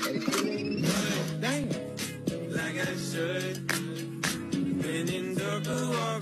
Dang. Like I should. Been in darker walk